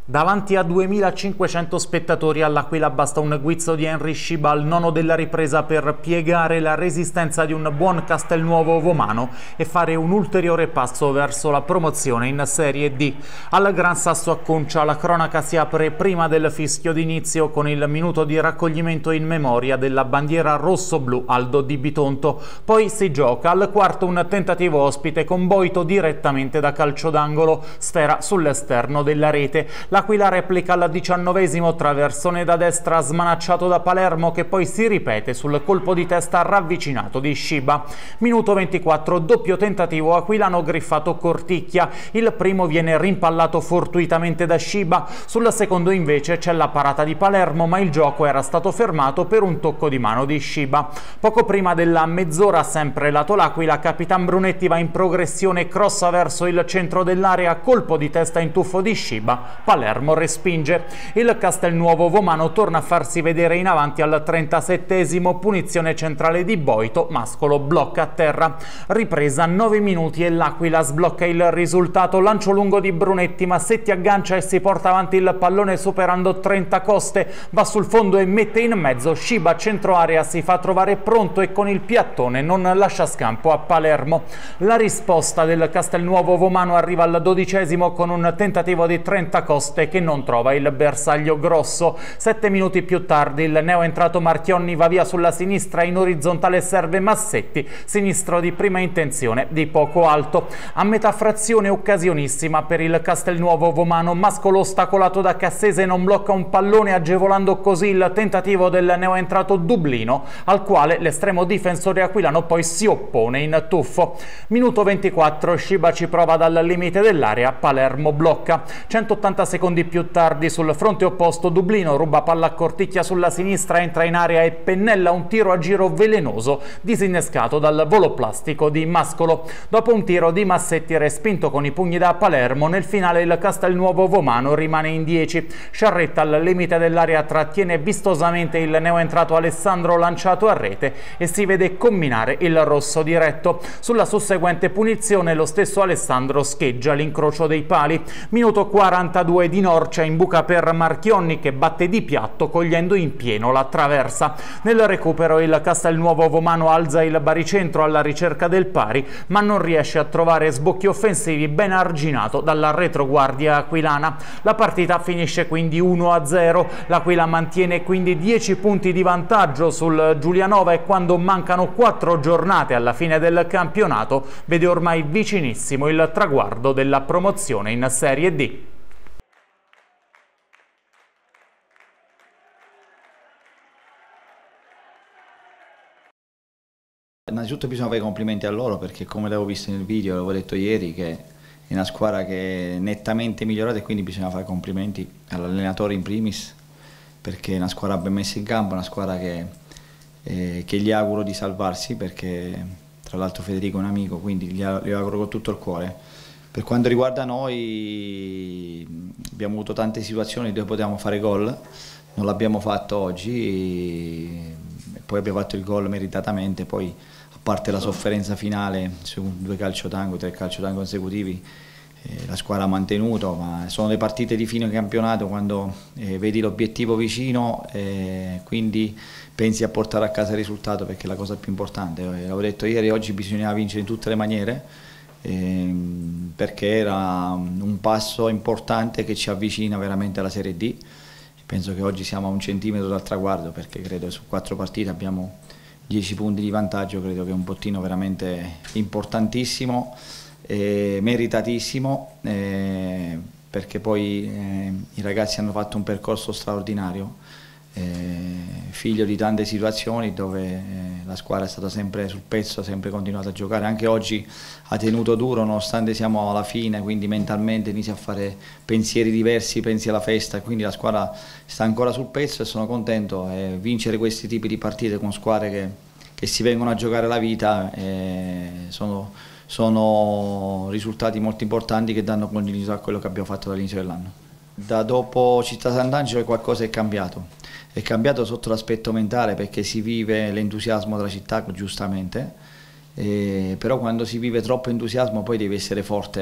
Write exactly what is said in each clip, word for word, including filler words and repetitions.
Davanti a duemilacinquecento spettatori all'Aquila basta un guizzo di Henry Shiba al nono della ripresa per piegare la resistenza di un buon Castelnuovo Vomano e fare un ulteriore passo verso la promozione in Serie D. Al Gran Sasso Acconcia la cronaca si apre prima del fischio d'inizio con il minuto di raccoglimento in memoria della bandiera rosso-blu Aldo Di Bitonto. Poi si gioca al quarto un tentativo ospite con Boito direttamente da calcio d'angolo, sfera sull'esterno della rete. L'Aquila replica al diciannovesimo, traversone da destra smanacciato da Palermo che poi si ripete sul colpo di testa ravvicinato di Shiba. Minuto ventiquattro, doppio tentativo aquilano griffato Corticchia. Il primo viene rimpallato fortuitamente da Shiba, sul secondo invece c'è la parata di Palermo, ma il gioco era stato fermato per un tocco di mano di Shiba. Poco prima della mezz'ora, sempre lato l'Aquila, Capitan Brunetti va in progressione, crossa verso il centro dell'area, colpo di testa in tuffo di Shiba, Palermo respinge. Il Castelnuovo Vomano torna a farsi vedere in avanti al trentasettesimo, punizione centrale di Boito, Mascolo blocca a terra. Ripresa nove minuti e l'Aquila sblocca il risultato, lancio lungo di Brunetti, Massetti aggancia e si porta avanti il pallone superando trenta coste, va sul fondo e mette in mezzo Shiba, centro area, si fa trovare pronto e con il piattone non lascia scampo a Palermo. La risposta del Castelnuovo Vomano arriva al dodicesimo con un tentativo di trenta coste che non trova il bersaglio grosso. Sette minuti più tardi il neoentrato Marchionni va via sulla sinistra, in orizzontale serve Massetti, sinistro di prima intenzione di poco alto. A metà frazione occasionissima per il Castelnuovo Vomano, Mascolo ostacolato da Cassese non blocca un pallone, agevolando così il tentativo del neoentrato Dublino, al quale l'estremo difensore aquilano poi si oppone in tuffo. Minuto ventiquattro, Shiba ci prova dal limite dell'area, Palermo blocca. centottanta secondi più tardi sul fronte opposto Dublino ruba palla a Corticchia sulla sinistra, entra in area e pennella un tiro a giro velenoso disinnescato dal volo plastico di Mascolo. Dopo un tiro di Massetti respinto con i pugni da Palermo, nel finale il Castelnuovo Vomano rimane in dieci. Sciarretta al limite dell'area trattiene vistosamente il neoentrato Alessandro lanciato a rete e si vede combinare il rosso diretto. Sulla susseguente punizione lo stesso Alessandro scheggia l'incrocio dei pali. Minuto quarantadue di Norcia in buca per Marchionni che batte di piatto cogliendo in pieno la traversa. Nel recupero il Castelnuovo Vomano alza il baricentro alla ricerca del pari, ma non riesce a trovare sbocchi offensivi, ben arginato dalla retroguardia aquilana. La partita finisce quindi uno a zero. L'Aquila mantiene quindi dieci punti di vantaggio sul Giulianova e quando mancano quattro giornate alla fine del campionato vede ormai vicinissimo il traguardo della promozione in Serie D. Innanzitutto bisogna fare i complimenti a loro perché, come l'avevo visto nel video, l'avevo detto ieri, che è una squadra che è nettamente migliorata e quindi bisogna fare complimenti all'allenatore in primis perché è una squadra ben messa in campo, una squadra che, eh, che gli auguro di salvarsi perché tra l'altro Federico è un amico, quindi gli, gli auguro con tutto il cuore. Per quanto riguarda noi abbiamo avuto tante situazioni dove potevamo fare gol, non l'abbiamo fatto oggi e poi abbiamo fatto il gol meritatamente, poi a parte la sofferenza finale su due calciotango, tre calciotango consecutivi, eh, la squadra ha mantenuto, ma sono le partite di fine campionato quando eh, vedi l'obiettivo vicino e eh, quindi pensi a portare a casa il risultato perché è la cosa più importante. Eh, l'avevo detto ieri, oggi bisognava vincere in tutte le maniere eh, perché era un passo importante che ci avvicina veramente alla Serie D. Penso che oggi siamo a un centimetro dal traguardo perché credo che su quattro partite abbiamo dieci punti di vantaggio, credo che è un bottino veramente importantissimo, eh, meritatissimo, eh, perché poi eh, i ragazzi hanno fatto un percorso straordinario, eh, figlio di tante situazioni dove eh, la squadra è stata sempre sul pezzo, ha sempre continuato a giocare, anche oggi ha tenuto duro nonostante siamo alla fine, quindi mentalmente inizia a fare pensieri diversi, pensi alla festa, quindi la squadra sta ancora sul pezzo e sono contento. Eh, vincere questi tipi di partite con squadre che, che si vengono a giocare la vita eh, sono, sono risultati molto importanti che danno continuità a quello che abbiamo fatto dall'inizio dell'anno. Da dopo Città Sant'Angelo qualcosa è cambiato, è cambiato sotto l'aspetto mentale perché si vive l'entusiasmo della città giustamente, eh, però quando si vive troppo entusiasmo poi devi essere forte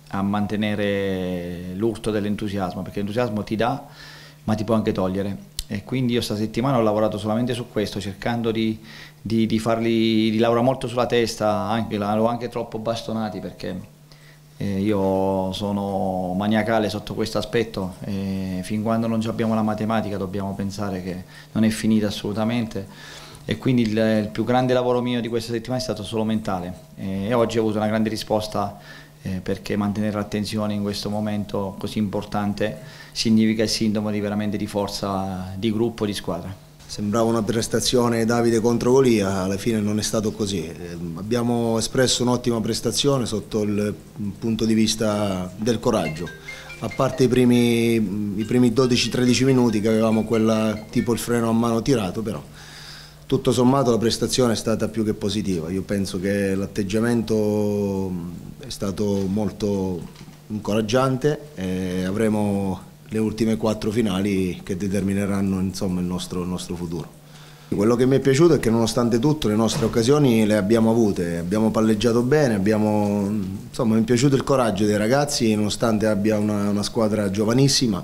a mantenere l'urto dell'entusiasmo, perché l'entusiasmo ti dà ma ti può anche togliere, e quindi io sta settimana ho lavorato solamente su questo, cercando di, di, di farli, di lavorare molto sulla testa, anche, l'ho anche troppo bastonati, perché eh, io sono maniacale sotto questo aspetto, e fin quando non abbiamo la matematica dobbiamo pensare che non è finita assolutamente, e quindi il, il più grande lavoro mio di questa settimana è stato solo mentale, e oggi ho avuto una grande risposta, eh, perché mantenere l'attenzione in questo momento così importante significa il sintomo di veramente di forza di gruppo, di squadra. Sembrava una prestazione Davide contro Golia, alla fine non è stato così. Eh, abbiamo espresso un'ottima prestazione sotto il punto di vista del coraggio, a parte i primi, i primi dodici tredici minuti che avevamo quella, tipo il freno a mano tirato, però tutto sommato la prestazione è stata più che positiva. Io penso che l'atteggiamento è stato molto incoraggiante e avremo le ultime quattro finali che determineranno, insomma, il nostro, il nostro futuro. Quello che mi è piaciuto è che nonostante tutto le nostre occasioni le abbiamo avute, abbiamo palleggiato bene, abbiamo, insomma, mi è piaciuto il coraggio dei ragazzi nonostante abbia una, una squadra giovanissima,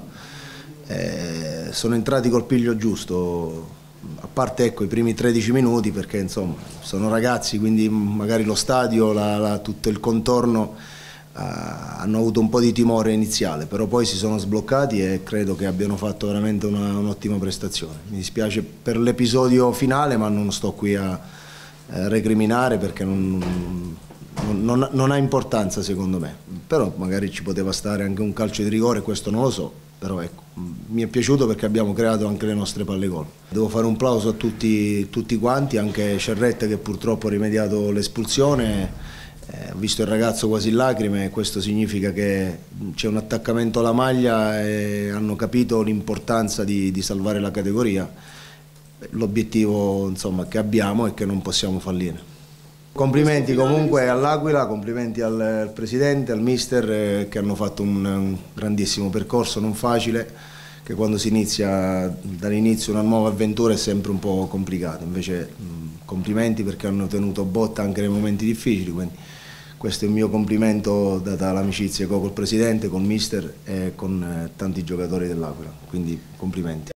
eh, sono entrati col piglio giusto. A parte, ecco, i primi tredici minuti, perché insomma sono ragazzi, quindi magari lo stadio, la, la, tutto il contorno uh, hanno avuto un po' di timore iniziale, però poi si sono sbloccati e credo che abbiano fatto veramente un'ottima prestazione. Mi dispiace per l'episodio finale, ma non sto qui a, a recriminare, perché non, non, non, non ha importanza secondo me, però magari ci poteva stare anche un calcio di rigore, questo non lo so. Però ecco, mi è piaciuto perché abbiamo creato anche le nostre palle gol. Devo fare un plauso a tutti, tutti quanti, anche Cerrette che purtroppo ha rimediato l'espulsione, eh, ho visto il ragazzo quasi in lacrime, questo significa che c'è un attaccamento alla maglia e hanno capito l'importanza di, di salvare la categoria. L'obiettivo, insomma, che abbiamo è che non possiamo fallire. Complimenti comunque all'Aquila, complimenti al, al presidente, al mister, eh, che hanno fatto un, un grandissimo percorso, non facile, che quando si inizia dall'inizio una nuova avventura è sempre un po' complicato, invece mh, complimenti perché hanno tenuto botta anche nei momenti difficili, quindi questo è il mio complimento data l'amicizia che ho col presidente, col mister e con eh, tanti giocatori dell'Aquila, quindi complimenti.